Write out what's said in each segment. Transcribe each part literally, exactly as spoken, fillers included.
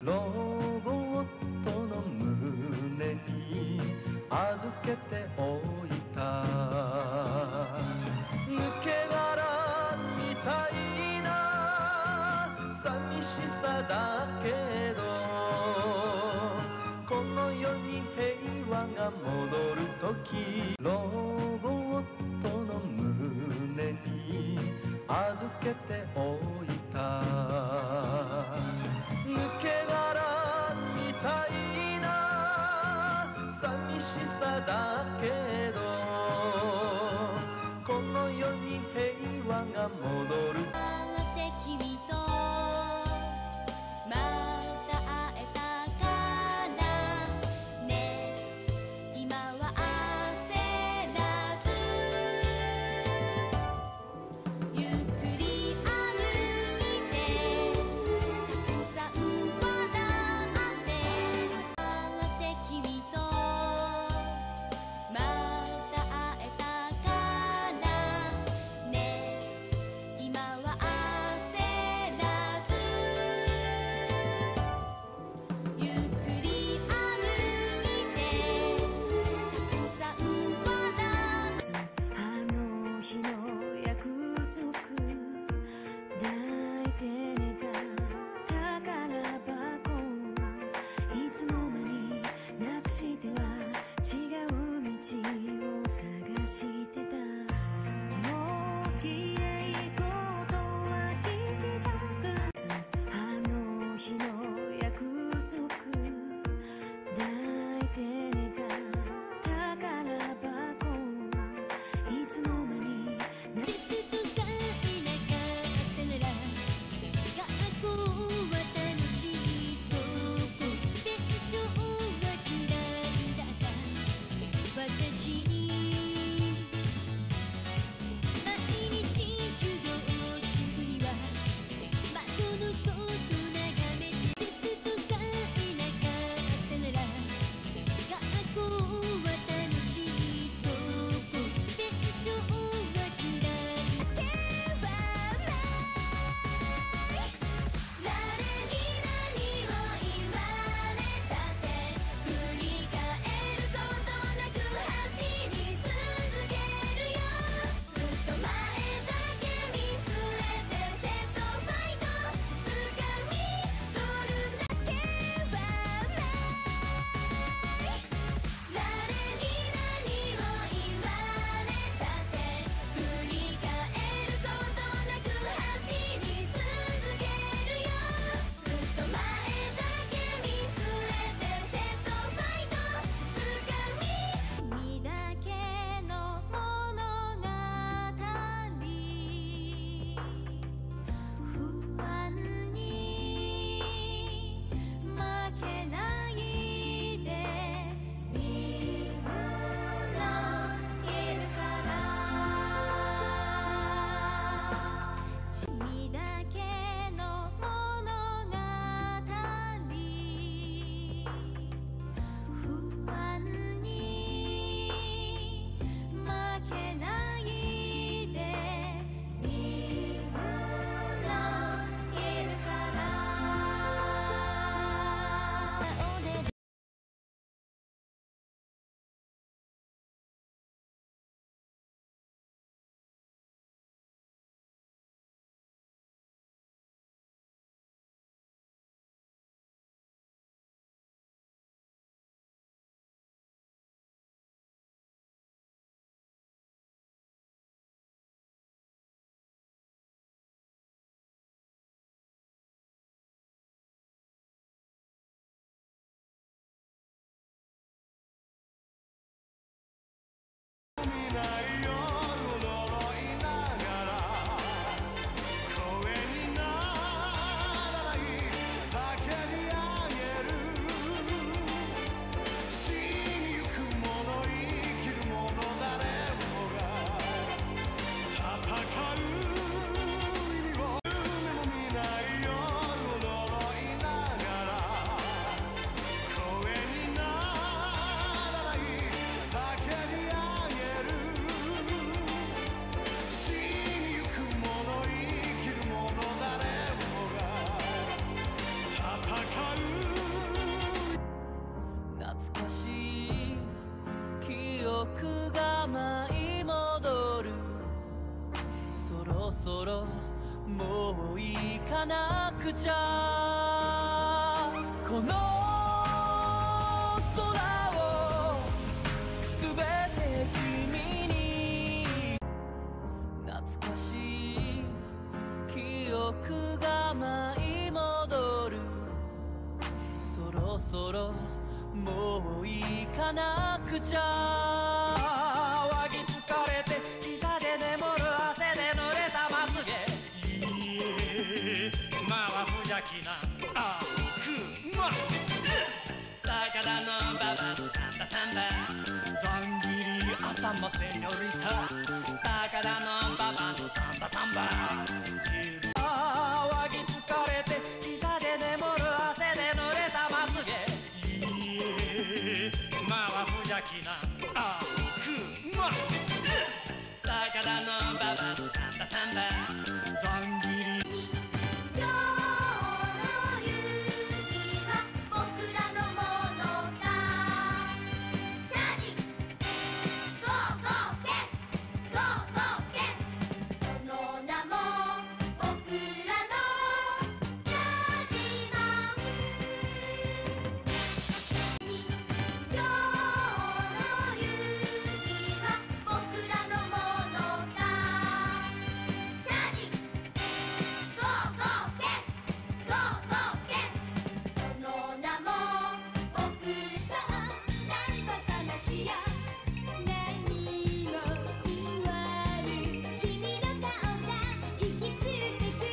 ロボットの胸に預けておいた抜け殻みたいな寂しさだけどこの世に平和が戻るときロボットの胸に預けておいた抜け殻みたいな寂しさだけどこの世に平和が戻る君とまた会えたからね今は焦らずゆっくり歩いてたくさん笑って君とまた会えたからね今は焦らずゆっくり歩いてたくさん笑うあの日の約束抱いて寝た宝箱いつの間になくしては違う道を探してたもう綺麗事は聞きたくないあの日の約束抱いて寝た宝箱いつの間にな別とさえなかったなら学校は楽しいとこ勉強は嫌いだった私毎日授業中には窓の外眺めてテストさえなかったなら学校は楽しいとこ勉強は嫌いだけはない誰に何を言われたって振り返ることなく走り続けるよずっと前だけ見据えてセットファイト掴み取るだけはない誰に何を言われたって振り返ることなく走り続けるよずっと前だけ見据えてセットファイト掴み君だけの物語不安に負けないでみんないるから君だけの物語不安に負けないでみんないるからない夜を呪いながら声にならない叫び上げる死にゆく者生きる者誰もが戦う意味を夢も見ない夜を呪いながら声にならない叫び上げるかしい記憶が舞い戻る。そろそろもう行かなくちゃ。この空をすべて君に。懐かしい記憶が舞い戻る。そろそろもう行かなくちゃ。 わぎ疲れて膝で眠る汗で濡れたまつげ。いえまは無邪気なあくま。高田の馬場のサンバサンバ。ざん切り頭セニョリタ。高田の馬場のサンバサンバ。あわぎ疲れて膝で眠る汗で濡れたまつげ。いえまは無邪気なあくま。高田の馬場のサンバサンバ。ざん切り今日の夕日は僕らのものだ。チャージゴーゴーケンゴーゴーケン。その名も僕らのチャージマン。今日の夕日は僕らのものだ。チャージゴーゴーケンゴーゴーケン。その名も僕。さあなんばかなしや何も言わぬ君の顔が引きつってく。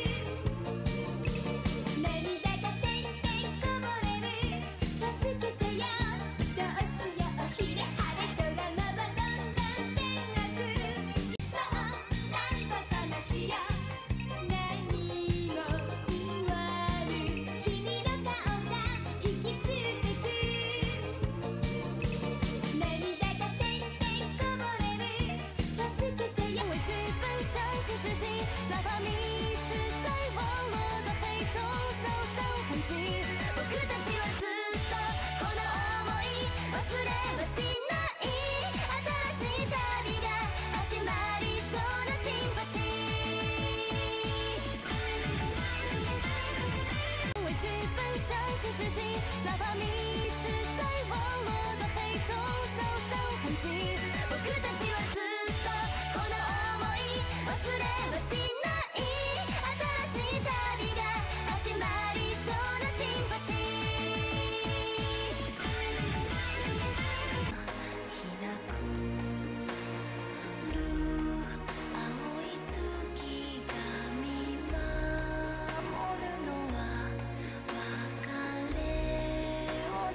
涙がてんてんこぼれる。助けてよどうしよう。ひれ晴れドラマはどんどん天国。さあなんばかなしや何も言わぬ君の顔が引きつってく。涙がてんてんこぼれる。助けてよ。因为剧本像新世纪，哪怕迷失在网络的黑洞，消散痕迹。僕たちはずっとこの想い忘れはしない。新しい旅が始まりそうなシンパシー。因为剧本像新世纪，哪怕迷失在网络的黑洞，消散痕迹。僕たちはずっとこの想い忘れはしない。新しい旅が始まりそうなシンパシー。開くる青い月が見守るのは別れを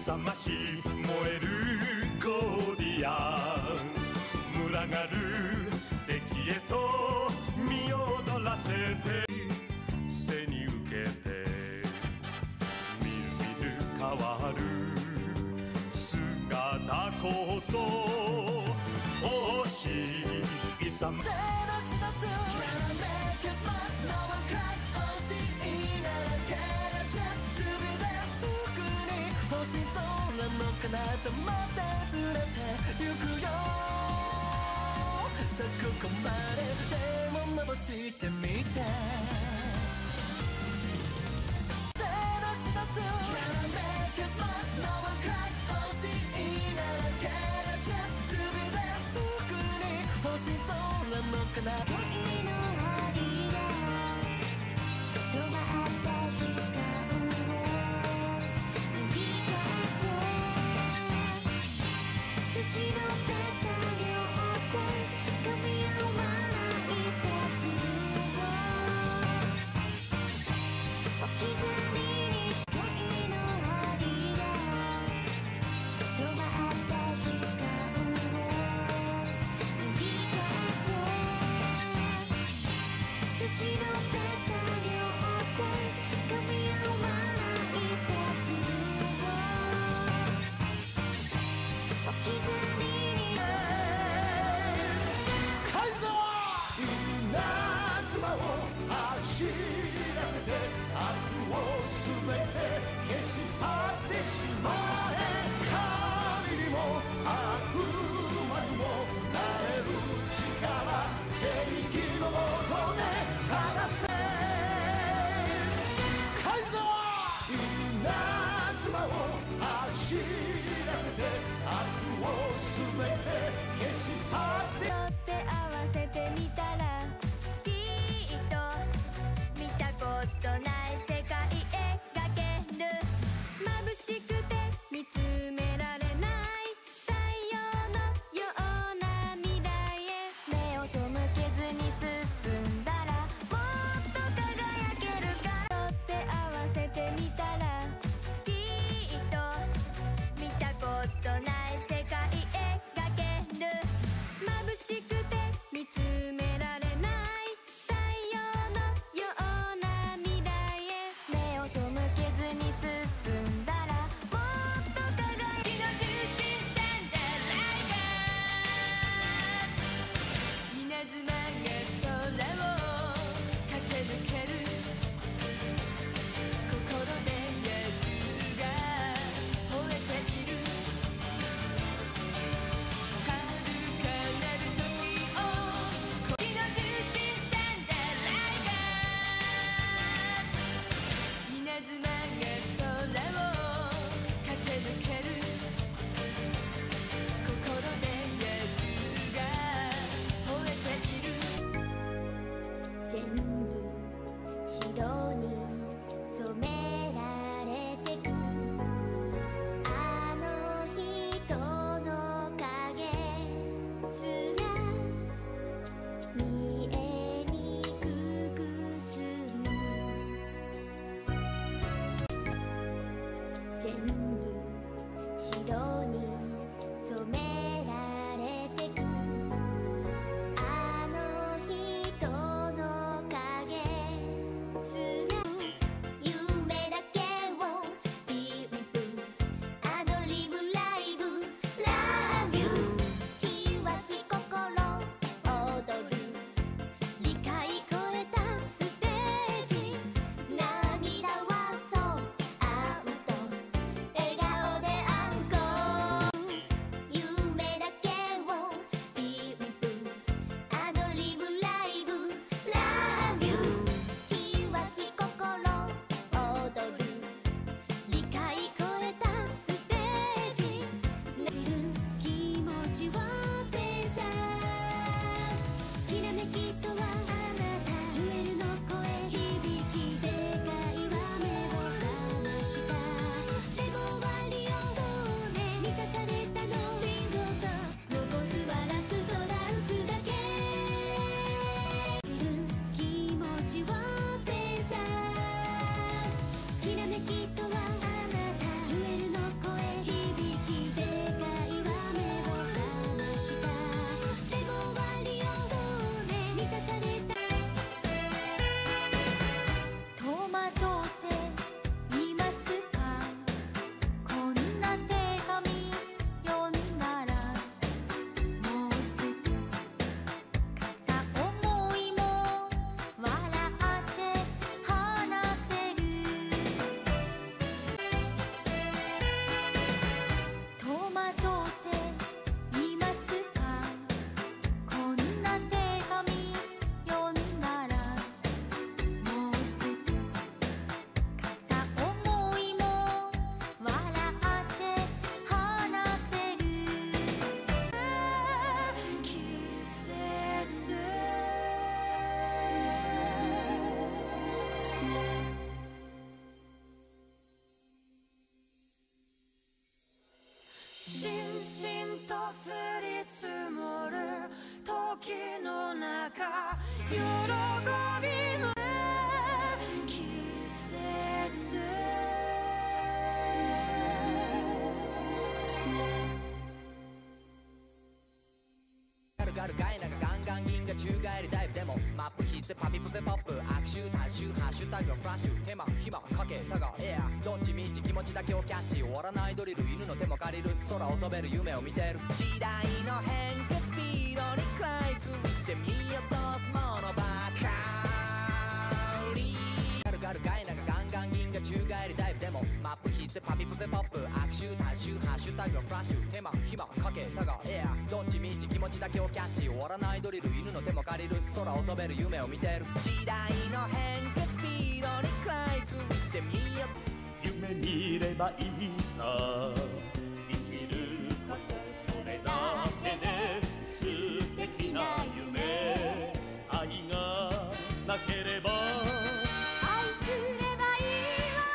勇ましい燃えるゴーディアン群がる敵へと身を躍らせて背に受けてみるみる変わる姿こそ惜しい勇ま彼方まで連れて行くよさあここまででも伸ばしてみて照らし出す Can I make you smile? No one cry 欲しいなら Can I just to be there そこに星空の彼方愛の針が止まった時間寿司のペタに折って噛み合わないパズルを置き去りにした愛の針が止まった時間を塗り替えて寿司のペタに折って噛み合わないパズルを置き去りに海沢稲妻を走らせて悪をすべて消し去ってしまえ神にも悪魔にもなれる力正義のもとで正せ海沢稲妻を走らせて悪をすべて消し去って取って合わせてみたらきっと見たことない世界描ける眩しくて見つ中喜びも季節ガルガルガイナがガンガン銀河宙返りダイブでもマップ必須パピプペポップ握手多種ハッシュタグフラッシュ手間暇かけたがエアどっちみち気持ちだけをキャッチ終わらないドリル犬の手も借りる空を飛べる夢を見てる時代の変化スピードに食らいついて見落とすものばかりガルガルガイナがガンガン銀河宙返りダイブでもマップ必須パピプペポップ握手多種ハッシュタグフラッシュ手間暇かけたがエアどっちみち気持ちだけをキャッチ終わらないドリル犬の手も借りる空を飛べる夢を見てる時代の変化スピードに食らいついてみよ夢見ればいいさ生きることそれだけで素敵な夢愛がなければ愛すればいいわ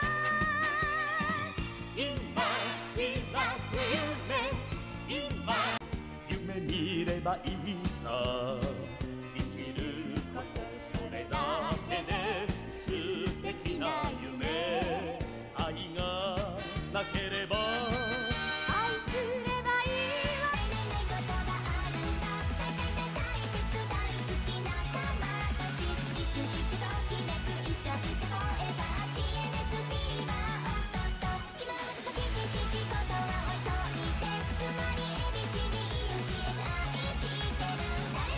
今今夢今夢見ればいいさ生きることそれだけで素敵な夢愛がなければ愛すればいいわ言えないことがあるんだ大切大好きな玉たち一緒一緒ときめく一緒一緒フォーエバー知恵熱フィーバーおっとっと今は少ししししことは置いといてつまり エービーシーディーイーエフジーエイチアイ 知ってる誰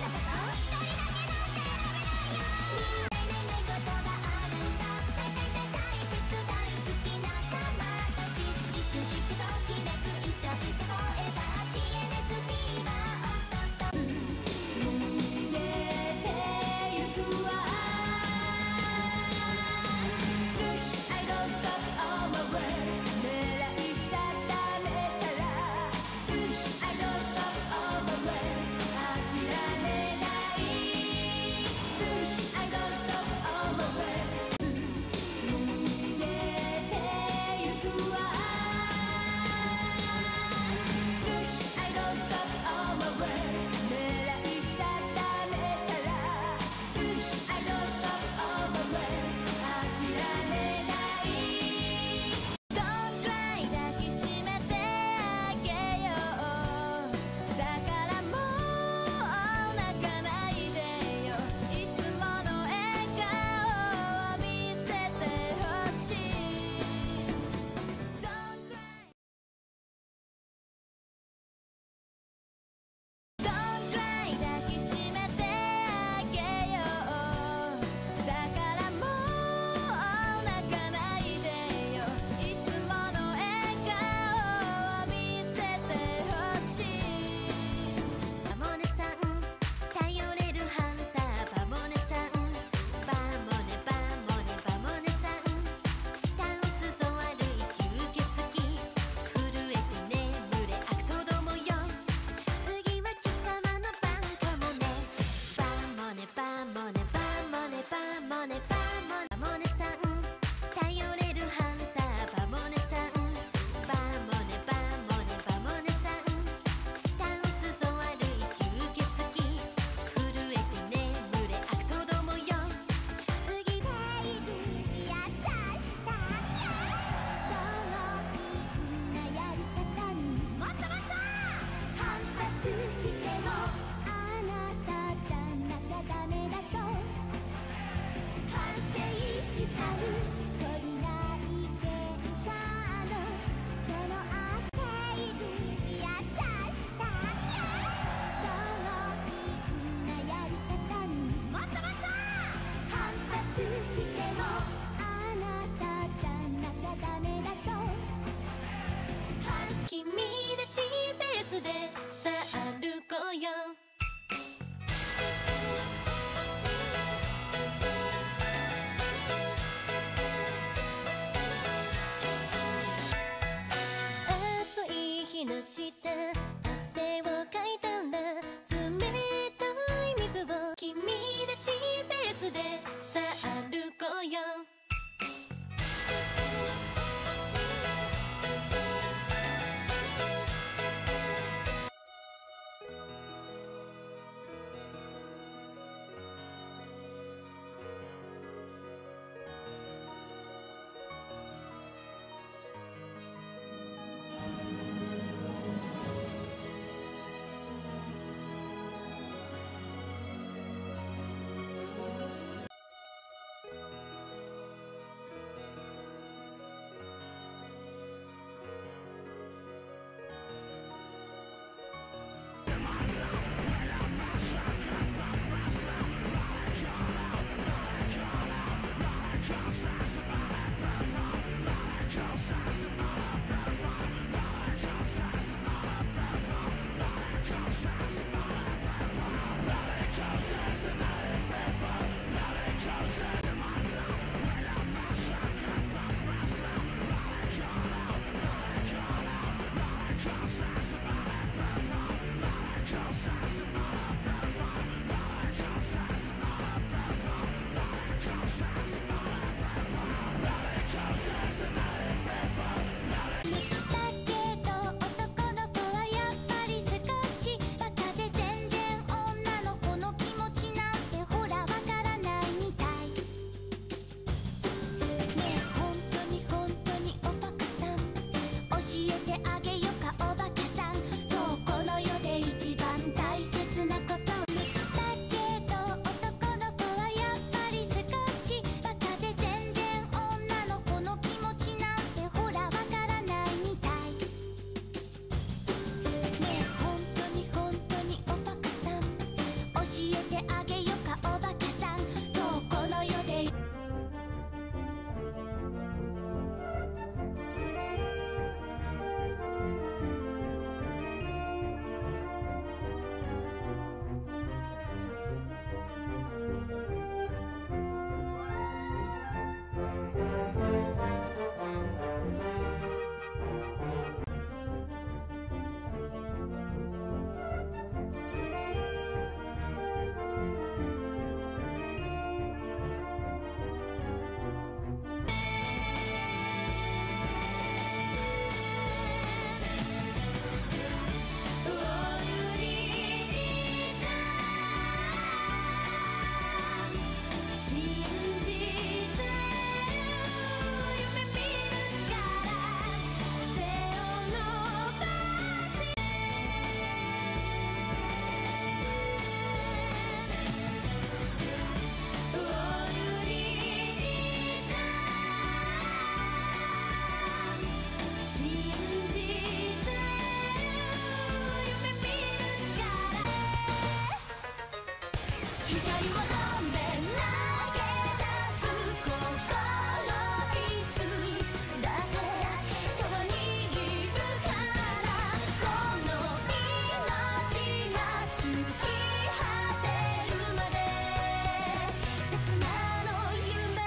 光を止め投げ出す心いつだってそばにいるからこの命が尽き果てるまで刹那の夢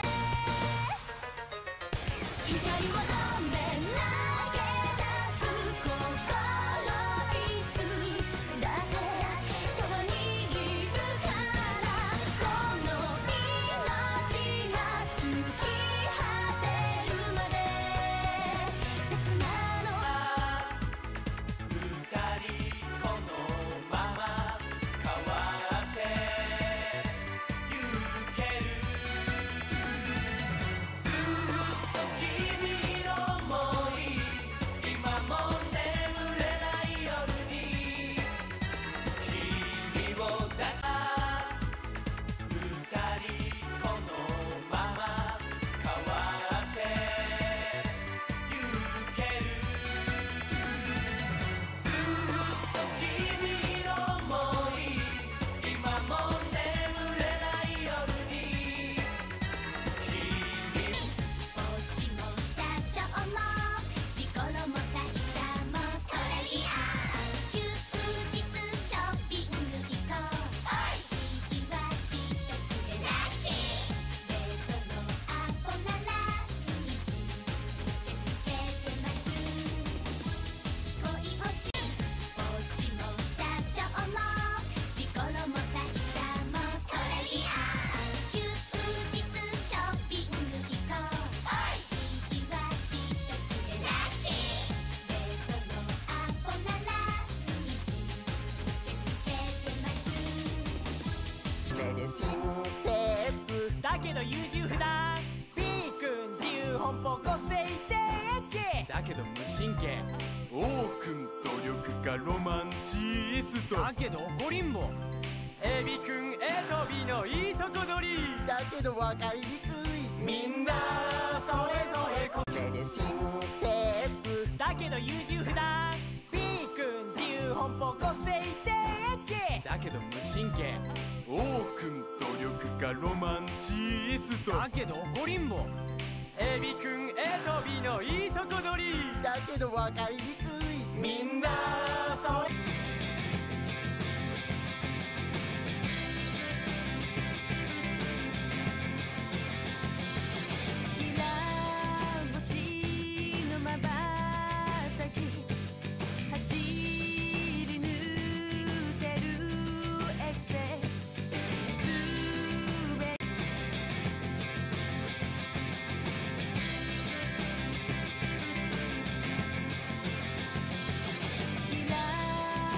光を止め投げ出す心いつだってそばにいるからこの命が尽き果てるまで刹那の二人このまま変わってゆけるずっと君の想い今も眠れない夜に君を抱か二人このまま変わってゆけるずっと君の想い今も眠れない夜に君ポチも社長もジコロも大佐もトレビアン休日ショッピング行こうおいしいわし食でラッキーデートのアポなら随時受け付けてます恋をしポチも社長もジコロも大佐もトレビアン休日ショッピング行こうおいしいわし食でラッキーデートのアポなら随時受け付けてますそれで親切だけど優柔不断 B 君自由奔放個性的だけど無神経王くん努力家ロマンチストだけど怒りんぼエビ君エトビのいいとこ取りだけど分かりにくいみんなそれぞれこそれで親切だけど優柔不断 B 君自由奔放個性的だけど無神経王くん努力家ロマンチストだけど怒りんぼエビ君エトビのいいとこ取りだけど分かりにくいみんなそれきら星のまばたき走り抜けるエクスプレスすべきら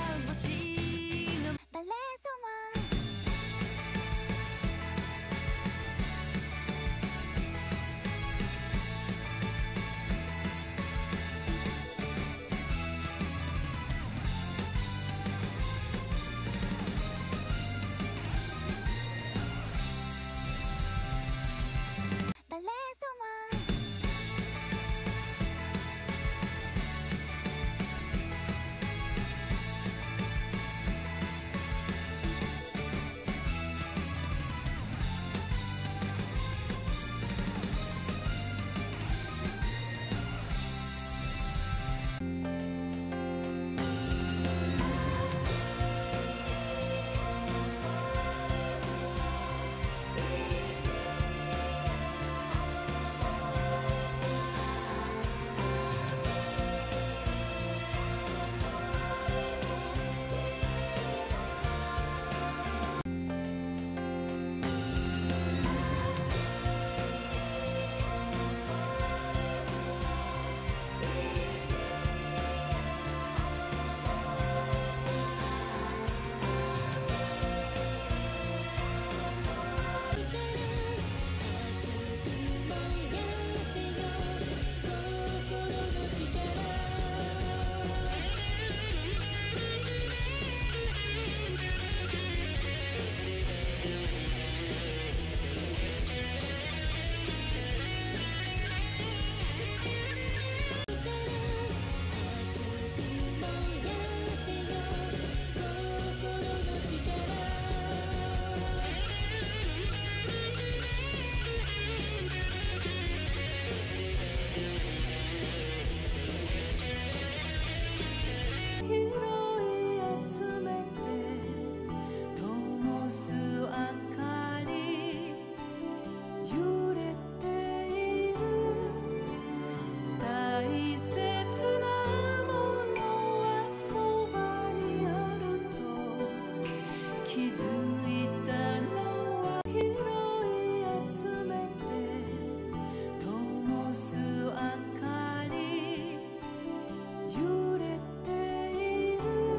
気づいたのは拾い集めて灯す明かり揺れている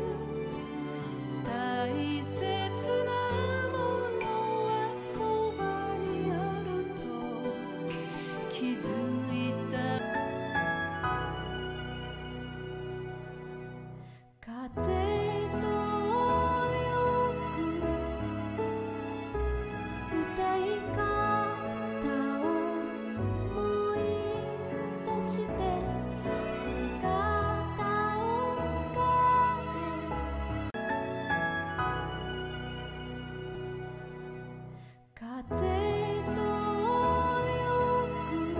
大切なものはそばにあると気づいた風とよく歌い方を思い出して姿を変え風とよく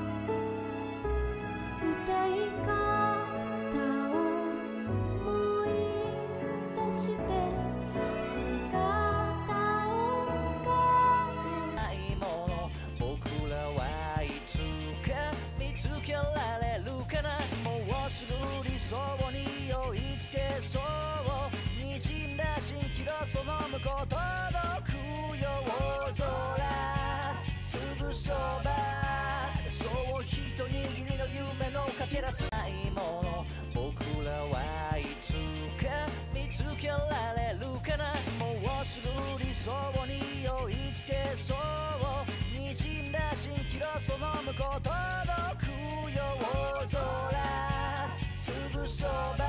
歌い方を思い出して姿を変えないもの僕らはいつか見つけられるかなもうすぐ理想に追いつけそうにじんだ蜃気楼その向こう届くよ大空すぐそばそう一握りの夢のかけらつないもの僕らはいつか見つけられるかなもうすぐ理想に追いつけそうにじんだ蜃気楼その向こう届くよ大空すぐそば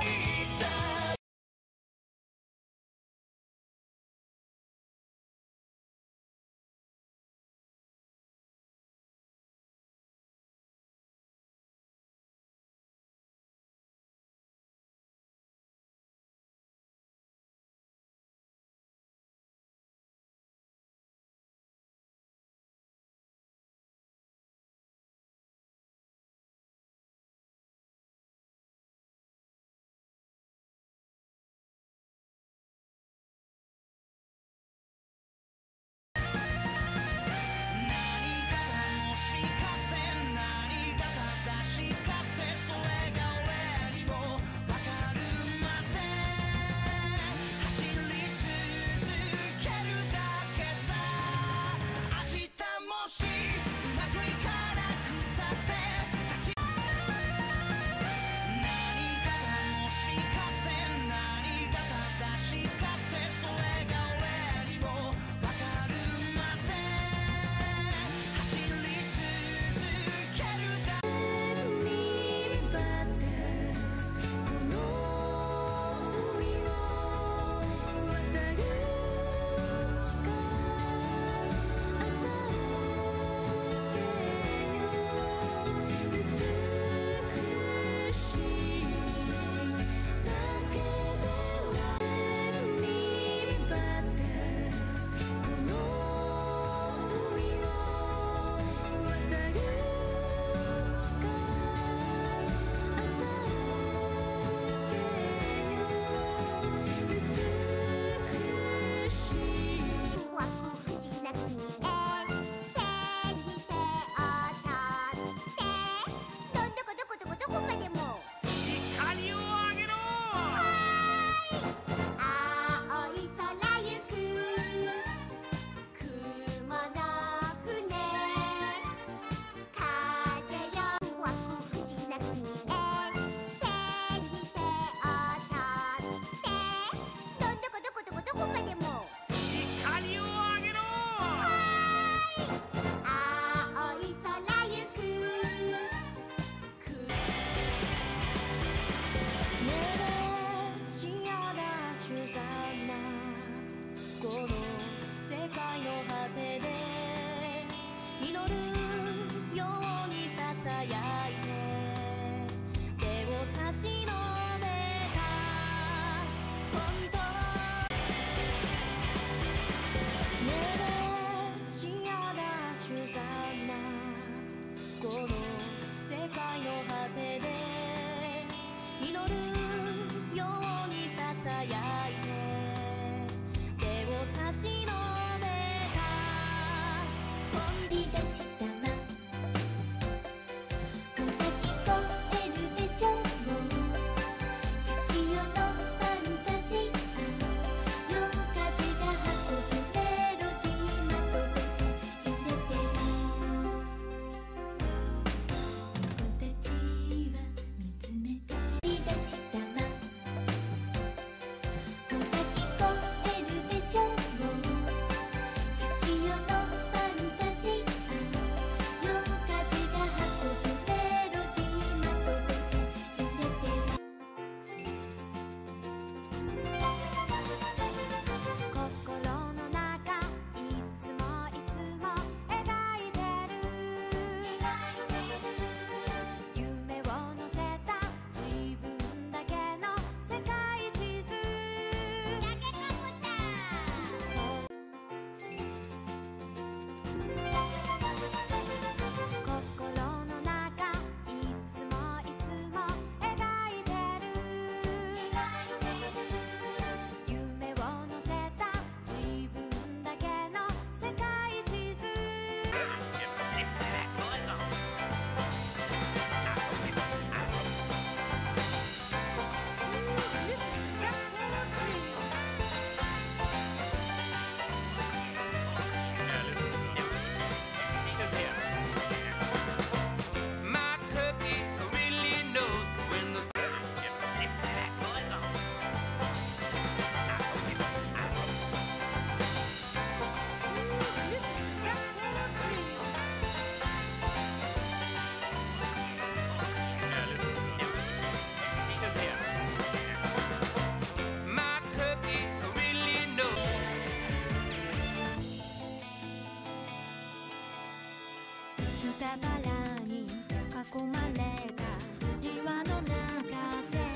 バラに囲まれた庭の中で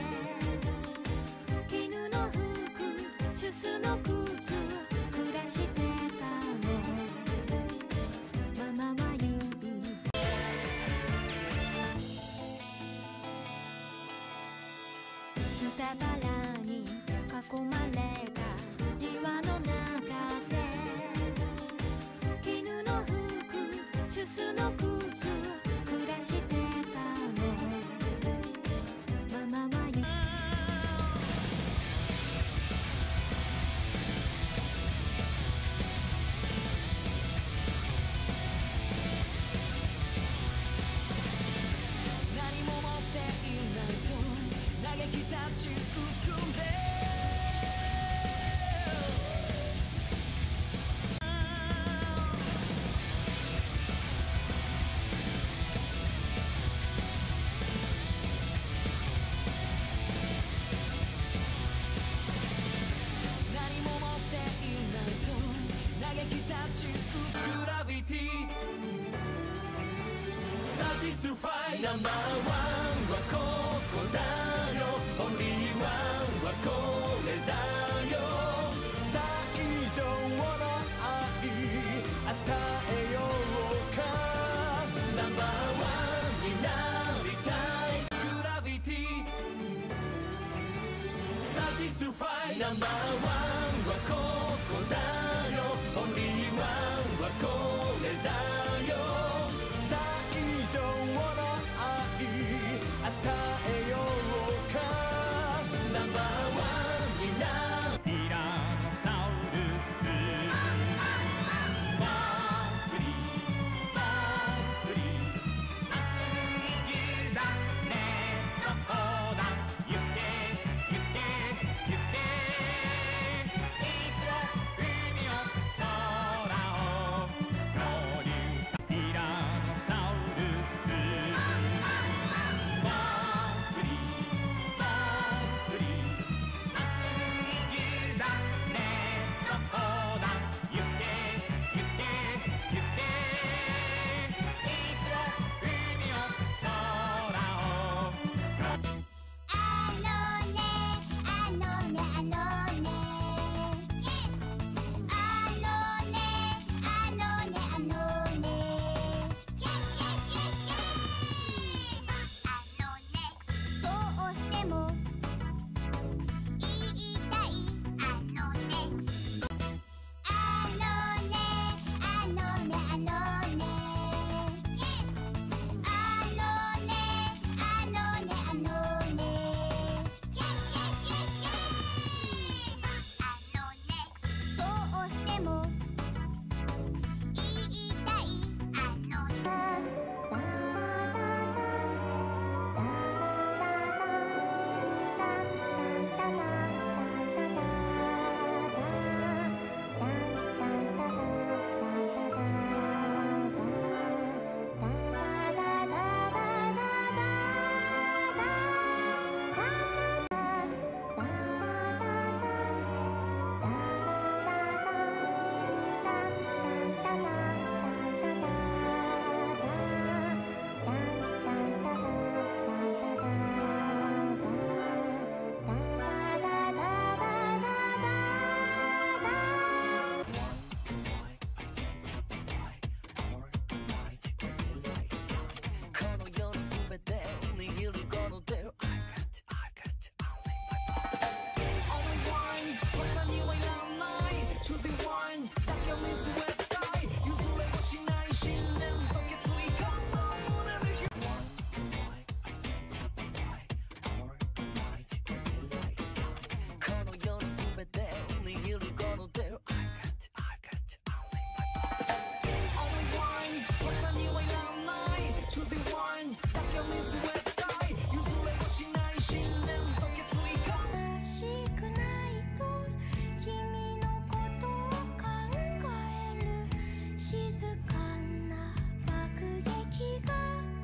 犬の服シュスの靴暮らしてたのママは言うズタバラに囲まれた庭の中で犬の服シュスの靴暮らしてたのママは言う何も持っていないと嘆き立ちすくんで何も持っていないと嘆き立ちすグラビティサティスファイナンバーワンはここだよオンリーワンはこれだよ最上の愛与えようかナンバーワンになりたいグラビティサティスファイナンバーワンはここだよオンリーワンはこれだよ最上の愛与えようかナンバーワンになティラノサウルスバークリーバークリー熱い銃だねそこだ行け行け行け一歩海を空を漂流ティラノサウルスバークリーバークリー熱い銃だねそこだ行け行け行け一歩海を空をあのねあのねあのね Yes あのねあのねあのね Yes Yes Yes Yes あのねどうしても言いたいあのねあのねあのねあのね Yes あのねあのねあのね Yes Yes Yes Yes あのねどうしても言いたいあのねダダダダダダダダダダこの世の全てを握るこの手を I got you, I got you, only my body Only one 他にはいらない To the one だけを見据えたい譲れはしない信念と決意感の胸でこの世の全てを握るこの手を I got you, I got you, only one 他にはいらない To the one だけを見据えたい譲れはしない信念と決意感欲しくないと君のことを考える静かな爆撃が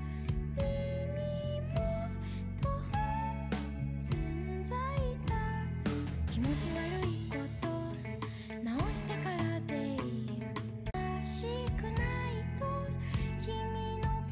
耳元積んざいた気持ち悪いこと直してからでいい欲しくないと君の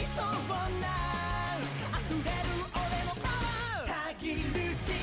いそうな溢れる俺のパワーたぎる力止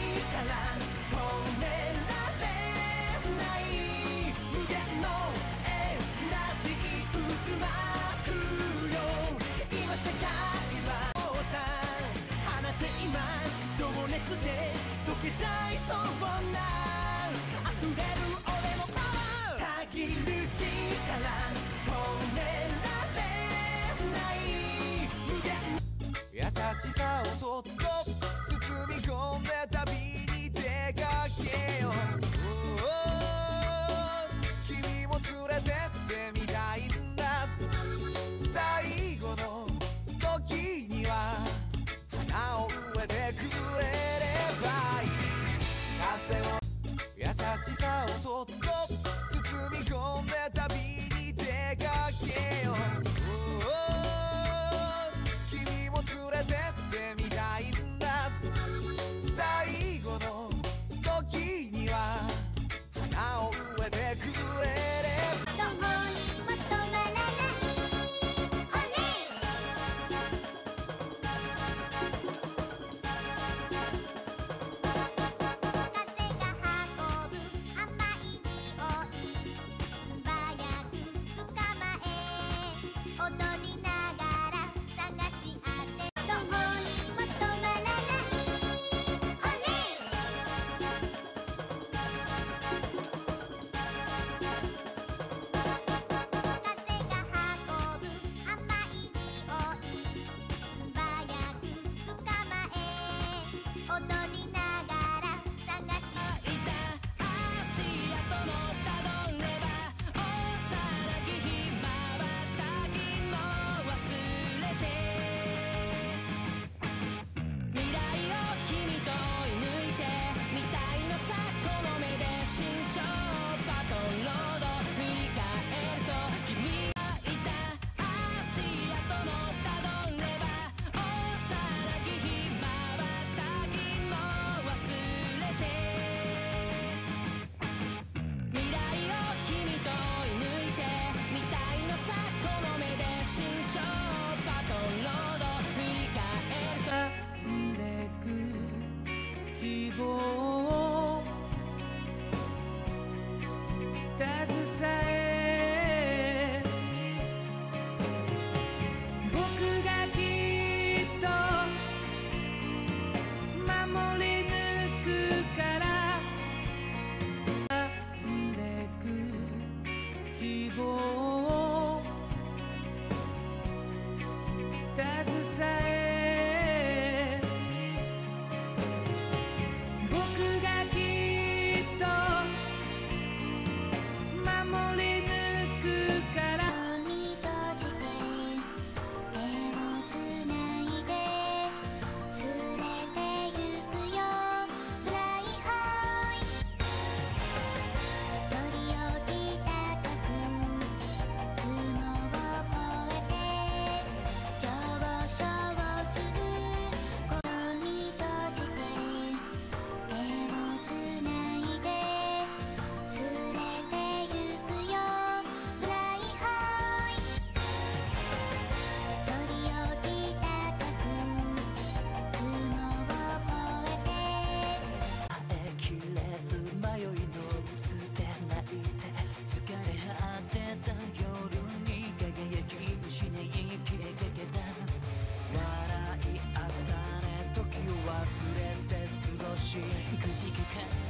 められない無限のエナジー渦巻くよ今世界はもうさ放て今情熱で溶けちゃいそうな溢れる俺のパワーたぎる力止められない無限優しさをそっと包み込んで旅に出かけよう君も連れてってみたいんだ最後の時には花を植えてくれればいい風を優しさをそっと包み込んで旅に出かけよう君も連れてってみたいんだ最後の時には花を植えてくれればどこにも止まらないおね風が運ぶ甘い匂い素早く捕まえ踊りながら探し当てどこにも止まらないおね風が運ぶ甘い匂い素早く捕まえ踊りながら探しいた足跡もたどれば幼き日まばたきも忘れて未来を君と追い抜いてみたいのさこの目で新章パトロード振り返ると君がいた足跡もたどれば幼き日まばたきも忘れて未来を君と追い抜いてみたいのさこの目で新章パトロード振り返ると飛んでく希望を携え僕がきっと守り抜くから飛んでく希望を携え僕がきっと守り抜くから瞳閉じて手をつないで連れて行くよフライハイ鳥より高く雲を越えて上昇する瞳閉じて手をつないで連れて行くよフライハイ鳥より高く雲を越えて耐えきれず迷いのうつで泣いて疲れ果てた夜に輝き失いきれかけた笑い合ったね時を忘れて過ごしくじけか